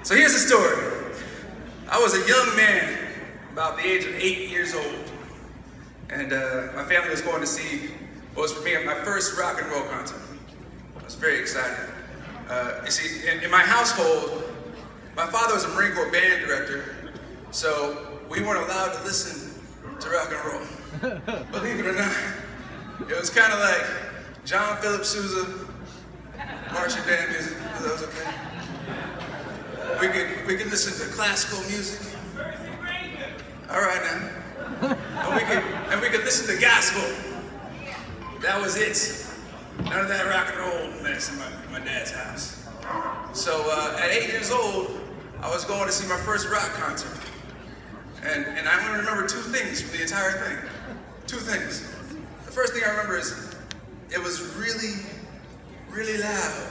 So here's the story. I was a young man, about the age of 8 years old, and my family was going to see what was for me my first rock and roll concert. I was very excited. You see, in my household, my father was a Marine Corps band director, so we weren't allowed to listen to rock and roll. Believe it or not, it was kind of like John Philip Sousa, marching band music. That was okay. We could listen to classical music. All right now. And we could listen to gospel. That was it. None of that rock and roll mess in my dad's house. So at 8 years old, I was going to see my first rock concert. And I only remember two things from the entire thing. Two things. The first thing I remember is it was really, really loud.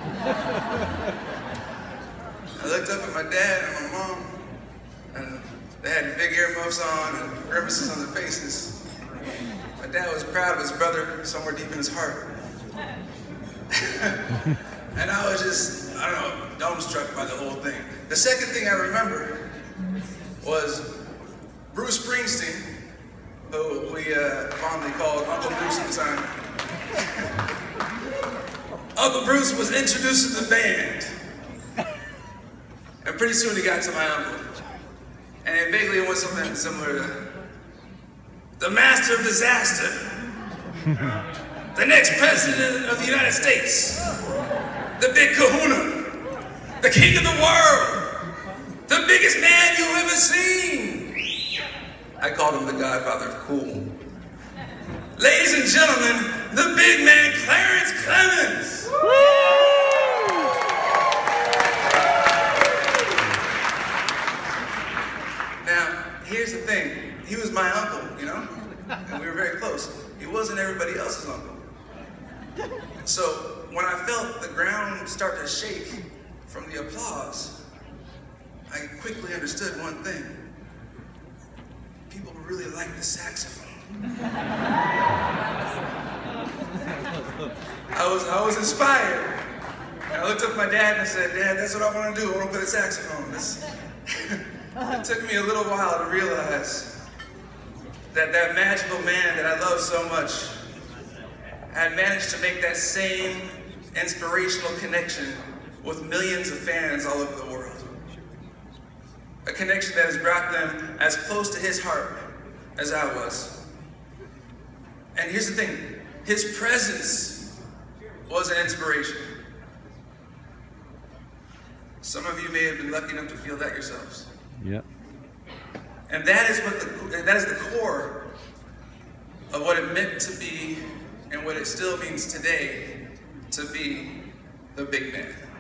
I looked up at my dad and my mom, and they had big earmuffs on and grimaces on their faces. My dad was proud of his brother somewhere deep in his heart. And I was just, I don't know, dumbstruck by the whole thing. The second thing I remember was Bruce Springsteen, who we fondly called Uncle Bruce at the time. Uncle Bruce was introduced to the band. And pretty soon he got to my uncle. And vaguely it was something similar to the Master of Disaster, the next President of the United States, the Big Kahuna, the King of the World, the biggest man you've ever seen. I called him the Godfather of Cool. Ladies and gentlemen, the big man Clarence Clemons. Now, here's the thing. He was my uncle, you know? And we were very close. He wasn't everybody else's uncle. So when I felt the ground start to shake from the applause, I quickly understood one thing. People really like the saxophone. I was inspired. And I looked up at my dad and I said, Dad, that's what I want to do. I want to play the saxophone. It took me a little while to realize that that magical man that I love so much had managed to make that same inspirational connection with millions of fans all over the world. A connection that has brought them as close to his heart as I was. And here's the thing, his presence was an inspiration. Some of you may have been lucky enough to feel that yourselves. Yep. And that is the core of what it meant to be and what it still means today to be the big man.